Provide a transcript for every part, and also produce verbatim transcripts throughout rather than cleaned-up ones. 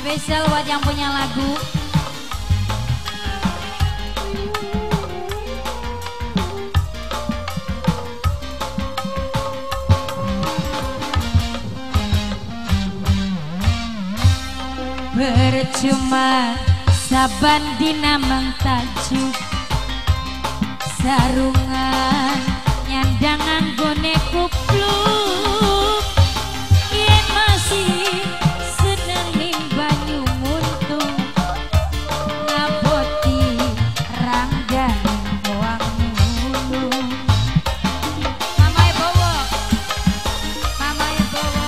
Spesial buat yang punya lagu. Percuma saban dina mengtajuk sarungan nyandangan gone kupluk yen masih seneng ning banyu muntung ngaboti ranggan wang nulung. Mama e bowo, mama e bowo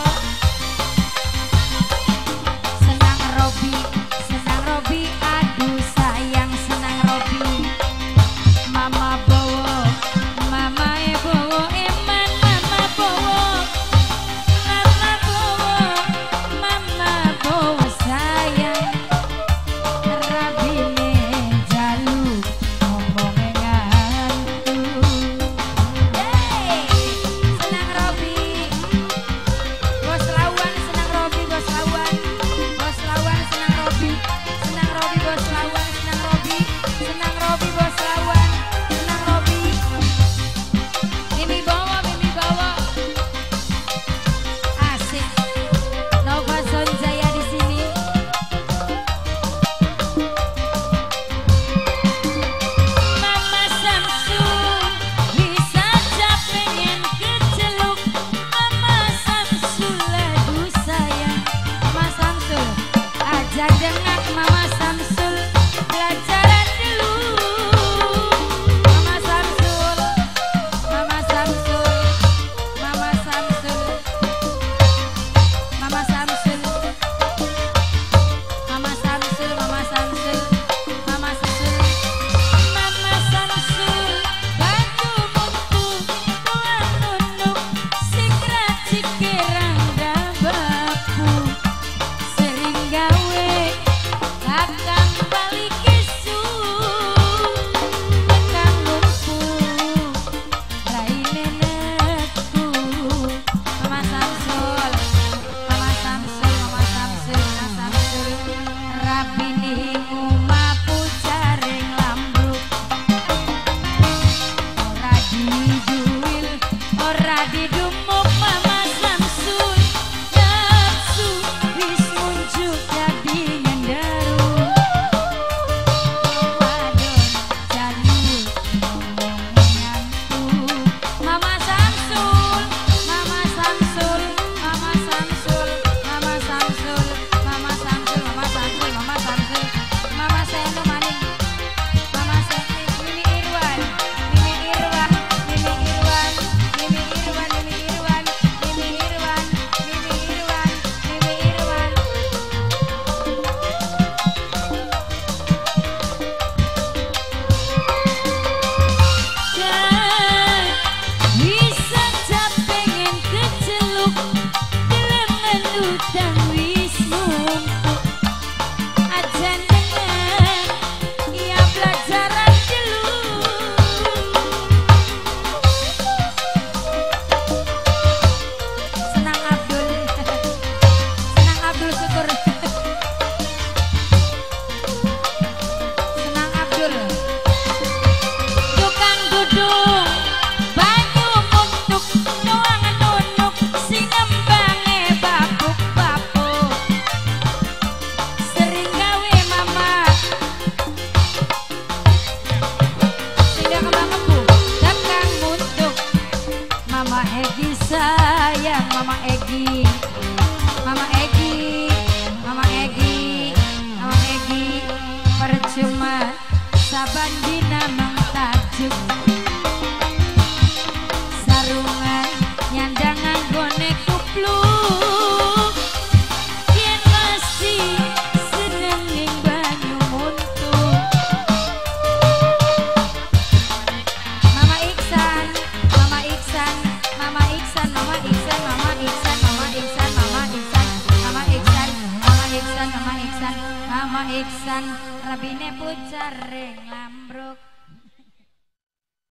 senang Robi, senang Robi, aduh sayang senang Robi. Mama bowo, mama e bowo, eman mama bowo, mama bowo, mama bowo sayang. Rabine jalu ngomongnya ngantuk. Hey, senang Robi, bos lawan senang Robi, bos lawan, bos lawan senang Robi, senang Robi bos lawan, senang Robi, senang Robi bos lawan, senang Robi. Mimi bawa, Mimi bawa, asik. Nova Sonjaya di sini. Mama Samsul bisa aja pengen keceluk. Mama Samsul lagu sayang. Mama Samsul ajak dengar Mama Samsul belajaran dulu. Mama Samsul, Mama Samsul, Mama Samsul, Mama Samsul, Mama Samsul, Mama Samsul, Mama Samsul, Mama Samsul, bantu muntu tuan nunuk sikra cikirang bapu sering gawe kakang balik isu kakang lumpu raine netku. Mama Samsul, Mama Samsul, Mama Samsul, Mama Samsul, rabini mapu jaring lambruk ora dijuil ora didumuk. Mama Samsul nafsu wis munjuk jadi ngendaru wadon jalu ngomong ngantuk. Mama Samsul, Mama Samsul, Mama Samsul, Mama Samsul, Mama Samsul, Mama Samsul, Mama Samsul, Mama Seno maning, Mama Seno, Mimi Irwan, Mimi Irwan, Mimi Irwan, Mimi Irwan, Mimi Irwan, Mimi Irwan, Mimi Irwan, Mimi Irwan. Dan bisa aja pengen keceluk delengan udang wis numpuk aja dengan ya pelajaran dulu. Senang Abdul, senang Abdul syukur, senang Abdul. Tukang dudung banyu muntuk doang nunuk sing embange bapuk-bapuk sering gawe mama sing kembang embu dakang muntuk. Mama Egi sayang, Mama Egi, Mama Egi, Mama Egi, Mama Egi. Percuma saban dina mengtajuk sarungan nyandangan gone kupluk yen masih seneng ning banyu muntuk. Mama Iksan, Mama Iksan, Mama Iksan, Mama Iksan, Mama Iksan, Mama Iksan, Mama Iksan, Mama Iksan, Mama Iksan, Mama Iksan, Mama Iksan, rabine pucar ring lambruk.